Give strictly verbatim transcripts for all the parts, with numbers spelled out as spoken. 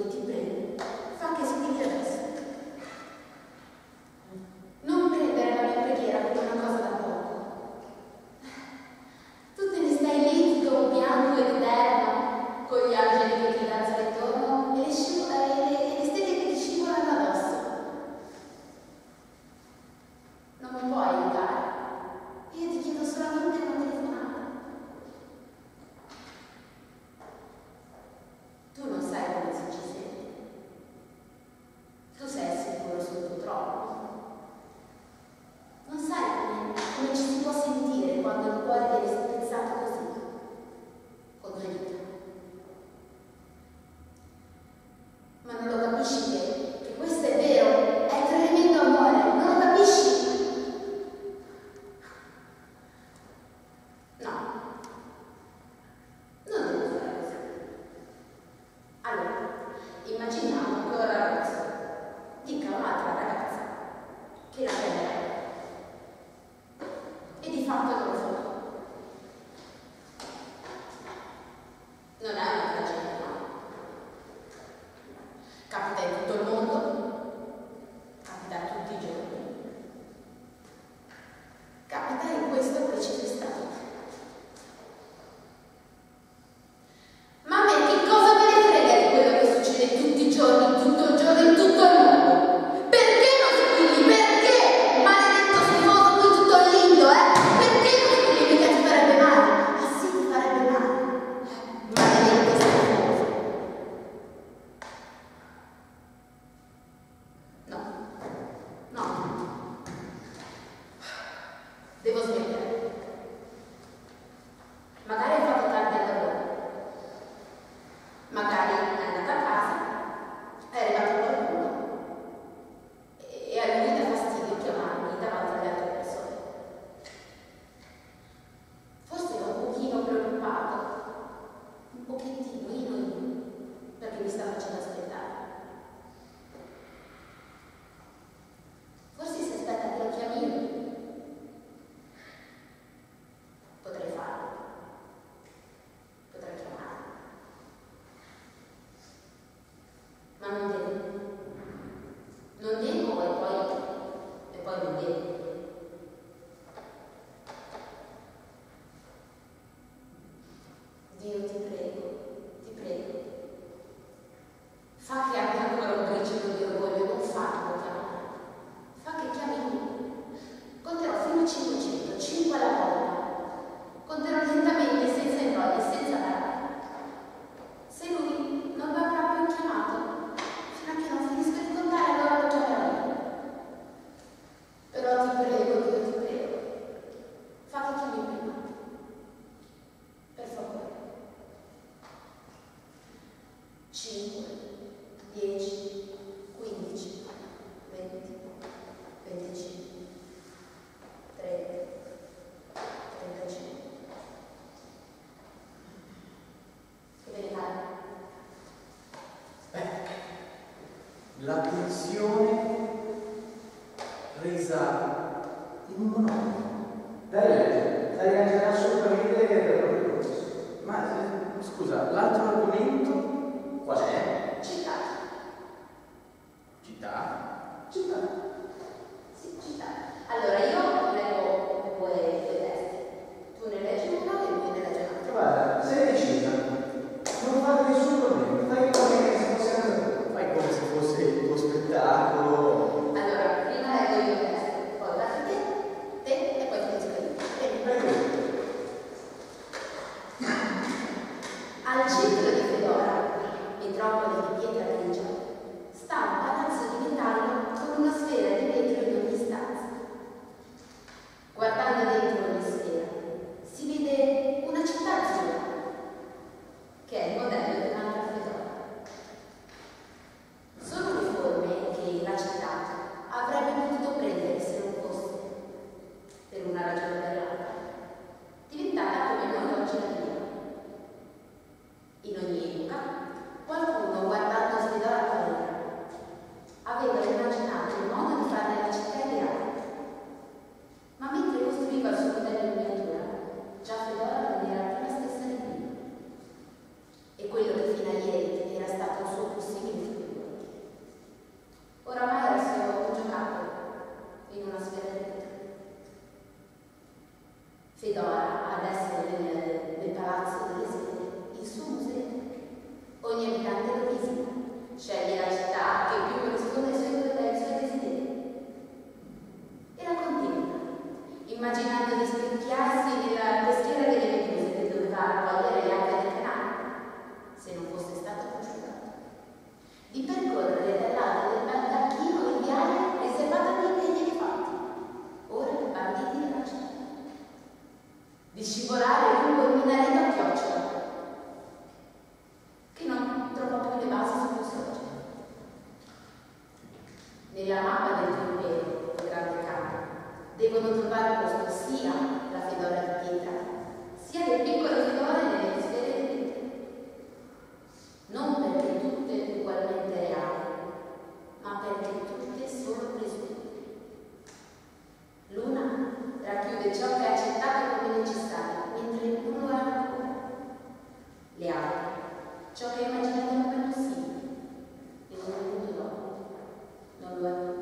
ti prego, fa che scrivi adesso. Non prendere la mia preghiera come una cosa da poco. Tu te ne stai lì tutto bianco ed eterno, con gli angeli che ti danzano intorno e le, scivo- e le, e le stelle che ti scivolano addosso. Non mi puoi aiutare. Io ti chiedo solamente una telefonata. Tu non sai come si ci sente. Tu sei sicuro sul tuo trono. Non sai come, come ci si può sentire quando il cuore viene spezzato così, con verità. Ma non lo capisci che, che questo è vero, è tremendo amore, non lo capisci? No, non devo fare così. Allora, immaginiamo che un ragazzo dica a un'altra ragazza che la prenderà e di fatto non lo fa. Non è una tragedia, no? Capita in tutto il mondo, capita tutti i giorni, capita in questo preciso istante. Ma a me che cosa me ne frega di quello che succede tutti i giorni, in tutto il giorno, in tutto il mondo? Perché non squilli? Perché? Maledetto schifoso qui tutto lindo, eh? Perché non squilli? Perché ti farebbe male? Ah sì, ti farebbe male. Maledetto schifoso. No, no. Devo smettere. Magari hai fatto tardi al lavoro. Magari è andata a casa, è arrivato qualcuno e a lui dà fastidio chiamarmi davanti alle altre persone. Forse ero un pochino preoccupato, un pochettino, io, io, perché mi sta facendo aspettare. Forse si aspetta che lo chiami io. Potrei farlo. Potrei chiamarlo. Ma non devo. Non devo e poi, e poi non devo. Dio, ti prego, ti prego. Fa che abbia ancora un briciolo di orgoglio, non farlo chiamare. Fa che chiami lui. Conterò fino a cinquecento, cinque alla volta. Conterò lentamente, senza imbrogli, senza parare. Se lui non mi avrà più chiamato, fino a che non finisco di contare, allora lo chiamerò io. Però ti prego, Dio, ti prego, fa che chiami prima. Per favore. cinque, dieci, quindici, venti, venticinque, trenta, trentacinque. Che devi fare? Eh, la tensione resa in un monologo. Dai, legge, dai, legge assolutamente proprio così. Ma eh, scusa, l'altro argomento qual è? Città. Città? Città. Sì, città. Allora, io leggo due, due testi. Tu ne leggi uno e lui ne legge un altro. Guarda, sei decisa. Non fare nessun problema. Fai come se fosse, fai come se fosse il tuo spettacolo. Allora, prima leggo io il testo, poi date te, te e poi ti leggo io. Prego. Al centro di Fedora, metropoli di pietra grigia, sta un palazzo di metallo con una sfera di vetro in ogni stanza. Guardando dentro ogni sfera, si vede una città azzurra, che è il modello di un'altra Fedora. Sono le forme che la città avrebbe potuto prendere se non fosse, per una ragione o per l'altra, diventata come noi oggi la vediamo. In ogni epoca, qualcuno guarda Nella mappa del tuo impero, o grande cane, devono trovare posto sia la fedora di pietra, sia le piccole fedore nelle sfere di vita. Non perché tutte ugualmente reali, ma perché tutte sono presenti. L'una racchiude ciò che è accettato come necessario, mentre non lo è ancora. Le altre, ciò che è immaginato come possibile, e un minuto dopo non lo è più.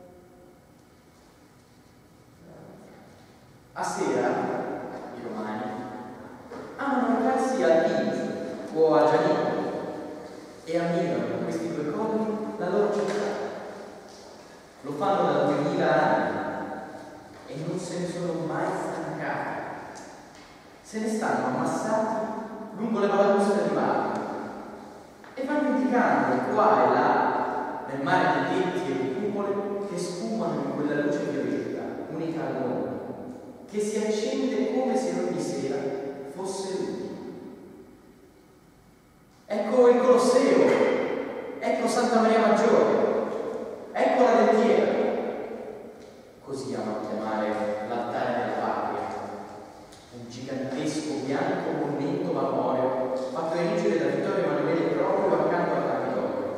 A sera, i romani amano recarsi a Lidi o a Gianino e ammirano in questi due colli la loro città. Lo fanno da duemila anni e non se ne sono mai stancati. Se ne stanno ammassati lungo le balaustre di mare e vanno indicando qua e là nel mare di tetti e di cupole che sfumano in quella luce violetta, unica al mondo, che si accende come se ogni sera fosse lui. Ecco il Colosseo, ecco Santa Maria Maggiore, ecco la Dentiera. Così amano chiamare l'altare della patria, un gigantesco bianco monumento marmoreo fatto erigere da Vittorio Emanuele proprio accanto al Capitolio.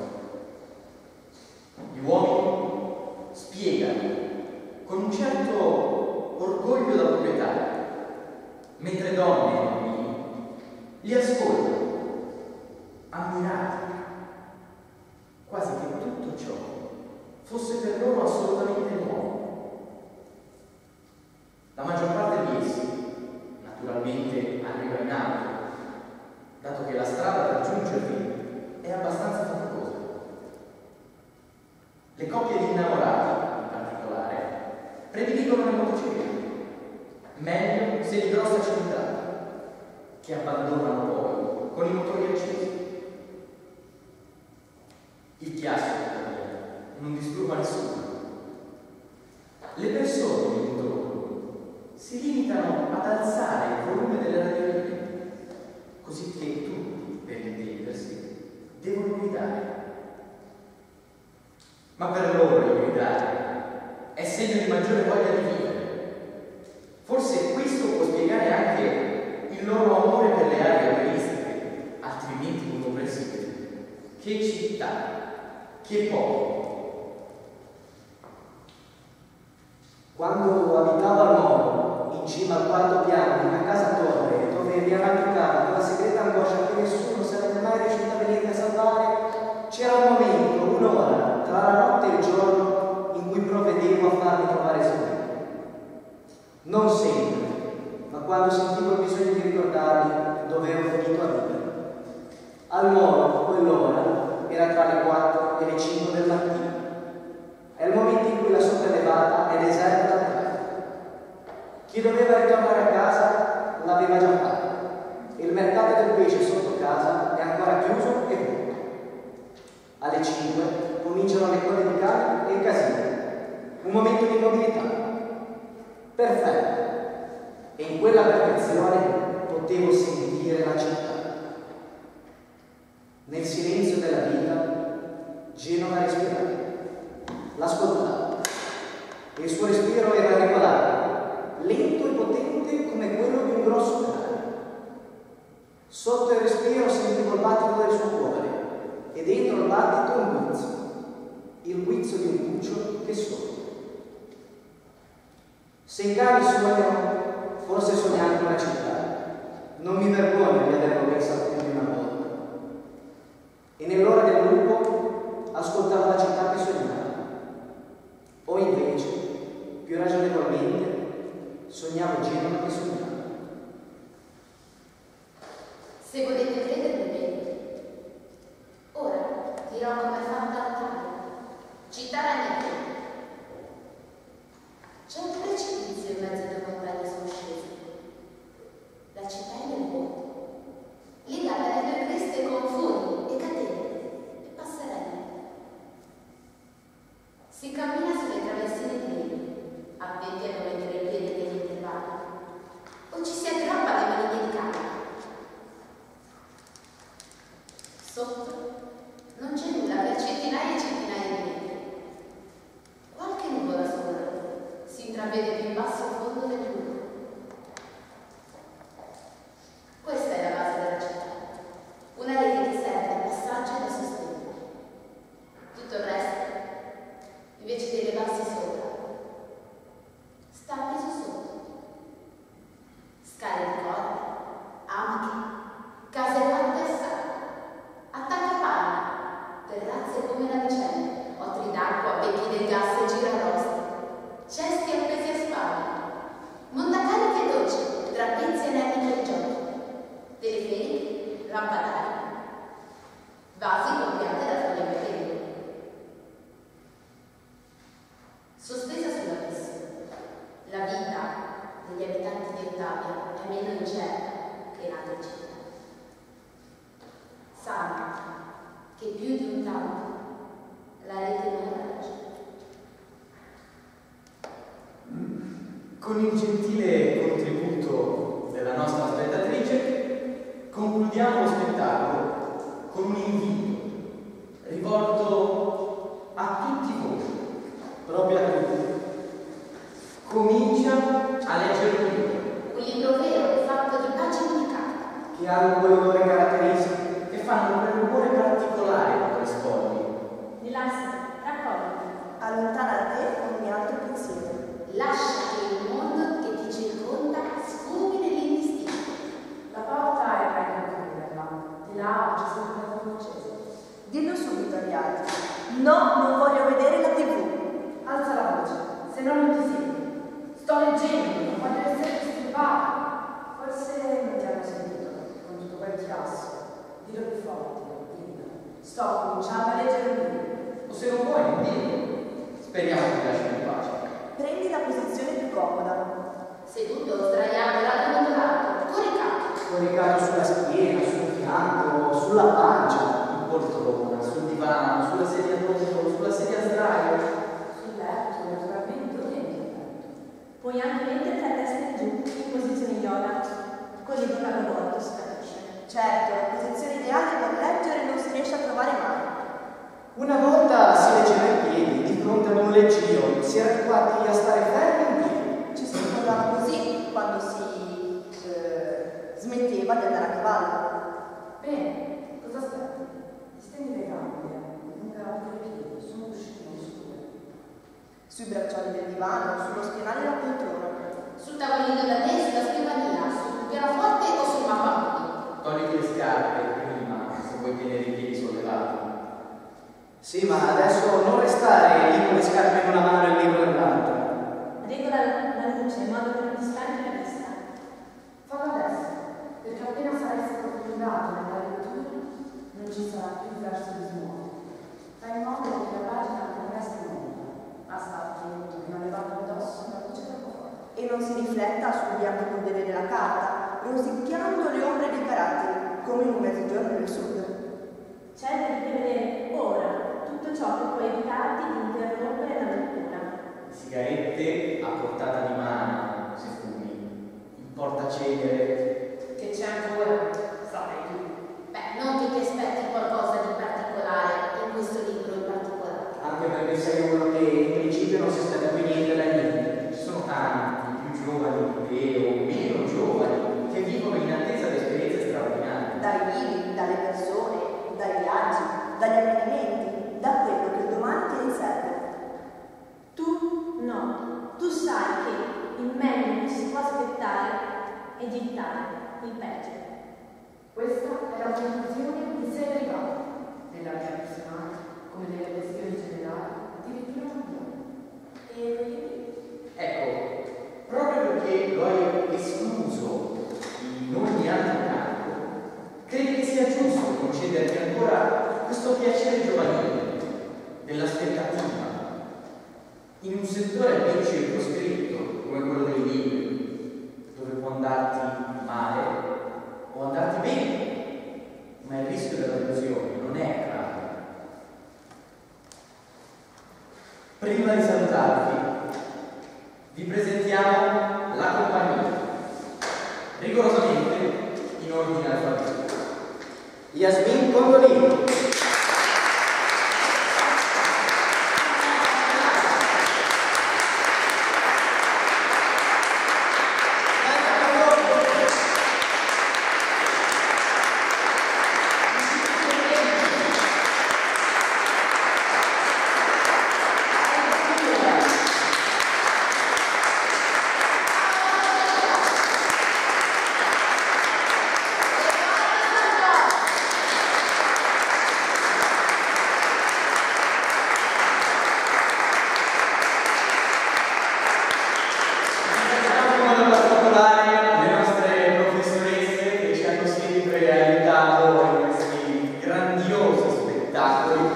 Gli uomini spiegano con un certo orgoglio da proprietario, mentre donne e bambini li ascoltano, ammirati, quasi che tutto ciò fosse per loro assolutamente nuovo. La maggior parte di essi, naturalmente, arriva in auto, dato che la strada per giungervi è abbastanza faticosa. Le coppie di innamorati, in particolare, prediligono le motociclette, meglio se di grossa cilindrata, che abbandonano poi con i motori accesi. Il chiasso, tuttavia, non disturba nessuno. Le persone intorno si limitano ad alzare il volume delle radioline, così che tutti, per intendersi, devono gridare. Ma per loro il gridare è segno di maggiore voglia di vivere. Forse questo può spiegare anche il loro amore per le aree turistiche, altrimenti incomprensibili. Che città, che popolo! Quando abitavo al Molo, in cima al quarto piano di una casa torre, dove mi arrampicava con la segreta angoscia che nessuno sarebbe mai riuscito a venirmi a salvare, c'era un momento, un'ora, tra la notte e il giorno, in cui provvedevo a farmi trovare sicuro. Non sempre, ma quando sentivo il bisogno di ricordarmi dove ero finito a vivere. Al Molo, quell'ora, era tra le quattro e le cinque del mattino. È il momento in cui la sopraelevata è deserta da terra. Chi doveva ritornare a casa l'aveva già fatto e il mercato del pesce sotto casa è ancora chiuso e vuoto. Alle cinque cominciano le code di cane e il casino, un momento di mobilità perfetto, e in quella perfezione potevo sentire la città. Nel silenzio della vita Genova respirava, l'ascoltavo, e il suo respiro era regolare, lento e potente come quello di un grosso cane. Sotto il respiro sentivo il battito del suo cuore e dentro il battito un guizzo, il guizzo di un cucciolo che sogna. Se i cani sognano, forse sognando una città, non mi vergogno di averlo pensato più di una volta. E nell'ora del lupo ascoltavo la città che sognava. O invece, più ragionevolmente, sognavo Genova che sognava. Se volete credermi bene, ora dirò come è fatta l'Italia, città ragnatela. C'è un precipizio in mezzo alle montagne sono scese. La città è nel vuoto, legata alle due creste con funi e catene e passerelle. Si cammina sulle traversine di legno, appenti a non mettere il piede negli intervalli, o ci si aggrappa alle maniglie di canna. Sotto non c'è nulla per centinaia e centinaia di metri. che più di un tanto la rete non regge. Con il gentile contributo della nostra spettatrice concludiamo lo spettacolo con un invito rivolto a tutti voi, Proprio a tutti. comincia a leggere un libro Un libro vero, fatto di pagine di carta, Che hanno quell'odore caratteristico. che fanno un rumore particolare con le spoglie. Rilassati, raccogliti. Allontana da te ogni altro pensiero. lascia che il mondo che ti circonda sfumi nell'indistinto. La porta è meglio non chiuderla. Di là c'è sempre la luce accesa. Dillo subito agli altri. No, non voglio vedere la tivù. Alza la voce, se no non ti senti. Sto leggendo, non voglio essere disturbato. Forse non ti hanno sentito, con tutto quel chiasso. Dillo più forte, grida. Sto cominciando a leggere un libro. O se non vuoi, non dirlo. Speriamo che ti lasci in pace. Prendi la posizione più comoda. Seduto, sdraiato, raddomentato, coricato. Coricato sulla schiena, sul fianco, sulla pancia. In poltrona, sul divano, sulla sedia a rotolo, sulla sedia a sdraio. Sul letto, naturalmente, orienti il letto. Puoi anche mettere la testa in giù, in posizione yoga, così non alla volta si capisce. Certo, la posizione ideale per leggere non si riesce a trovare mai. Una volta si leggeva in piedi, di fronte ad un leggio, si era abituati a stare fermi in piedi. Ci si ricordava così quando si eh, smetteva di andare a cavallo. Bene, cosa aspetti? Distendi le gambe, allunga anche i piedi, sono cuscini scuri. Sui braccioli del divano, sullo schienale della poltrona. Sul tavolino da te, sulla scrivania, sul pianoforte o sul mappamondo. Togliti le scarpe prima, se vuoi tenere i piedi sollevati. Sì, ma adesso non restare lì con le scarpe in una mano e il libro nell'altra. Regola la luce in modo che non ti stanchi la vista. Fallo adesso, perché appena sarai sfortunato nella lettura, non ci sarà più verso di smuovere. Fai in modo che la pagina non resti nuda, ma sta attento di non levare addosso la luce troppo forte. E non si rifletta sul bianco crudele della carta, rosicchiando le ombre dei caratteri, come in un mezzogiorno del sud. Cerca di prevedere ora tutto ciò che può evitarti di interrompere la lettura. Sigarette a portata di mano, se fumi. Il portacenere. Che c'è ancora, sai tu. Beh, non che ti aspetti qualcosa di particolare in questo libro in particolare. Anche perché sei uno che in principio non si aspetta più niente da niente. Ci sono tanti, più giovani di te o meno giovani, che vivono in attesa di esperienze straordinarie. Dai libri, dalle persone, dai viaggi, dagli avvenimenti, da quello che il domani ti riserva. Tu no, tu sai che il meglio che si può aspettare è diventare il peggio. Questa è la conclusione che sei arrivato. Nella via personale, come nelle questioni generali, addirittura cambiare. E Ecco, proprio perché lo hai escluso in ogni altro campo, credi che sia giusto concederti ancora questo piacere giovanile dell'aspettativa in un settore ben circoscritto come quello dei libri, dove può andarti male o andarti bene, ma il rischio della delusione non è grave. Prima di salutarvi, vi presentiamo la compagnia, rigorosamente in ordine alfabetico. Yasmin Condolino. Grandiosi spettacoli